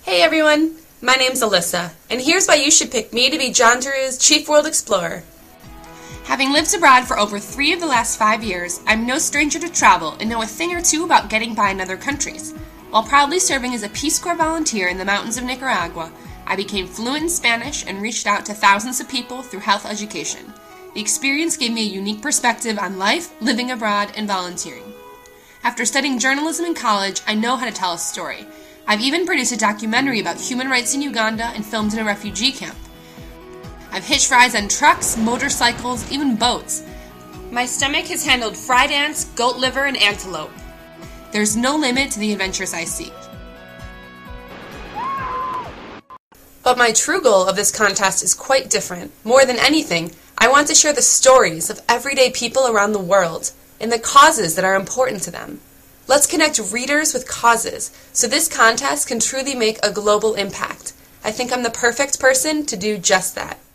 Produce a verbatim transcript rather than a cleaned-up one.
Hey everyone, my name's Alyssa, and here's why you should pick me to be Jauntaroo's Chief World Explorer. Having lived abroad for over three of the last five years, I'm no stranger to travel and know a thing or two about getting by in other countries. While proudly serving as a Peace Corps volunteer in the mountains of Nicaragua, I became fluent in Spanish and reached out to thousands of people through health education. The experience gave me a unique perspective on life, living abroad, and volunteering. After studying journalism in college, I know how to tell a story. I've even produced a documentary about human rights in Uganda and filmed in a refugee camp. I've hitched rides on trucks, motorcycles, even boats. My stomach has handled fried ants, goat liver, and antelope. There's no limit to the adventures I seek. But my true goal of this contest is quite different. More than anything, I want to share the stories of everyday people around the world and the causes that are important to them. Let's connect readers with causes so this contest can truly make a global impact. I think I'm the perfect person to do just that.